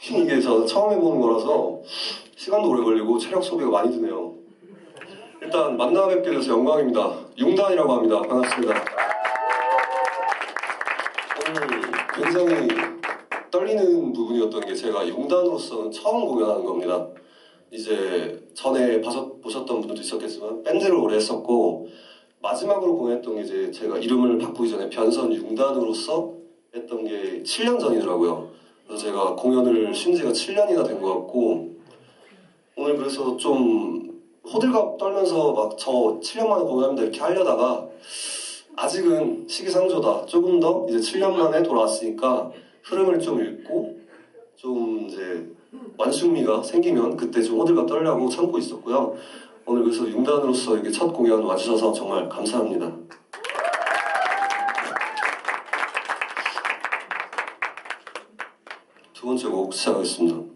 이게 저 처음 해보는 거라서 시간도 오래 걸리고 체력 소비가 많이 드네요. 일단 만나 뵙게 돼서 영광입니다. 융단이라고 합니다. 반갑습니다. 오늘 굉장히 떨리는 부분이었던 게 제가 융단으로서는 처음 공연하는 겁니다. 이제 전에 보셨던 분들도 있었겠지만 밴드를 오래 했었고 마지막으로 공연했던 게 이제 제가 이름을 바꾸기 전에 변선 융단으로서 했던 게 7년 전이더라고요. 그래서 제가 공연을 쉰 지가 7년이나 된 것 같고 오늘 그래서 좀 호들갑 떨면서 막 저 7년 만에 공연합니다 이렇게 하려다가 아직은 시기상조다. 조금 더 이제 7년 만에 돌아왔으니까 흐름을 좀 읽고 좀 이제 완숙미가 생기면 그때 좀 호들갑 떨려고 참고 있었고요. 오늘 그래서 융단으로서 이렇게 첫 공연 와주셔서 정말 감사합니다. 두 번째 곡 시작하겠습니다.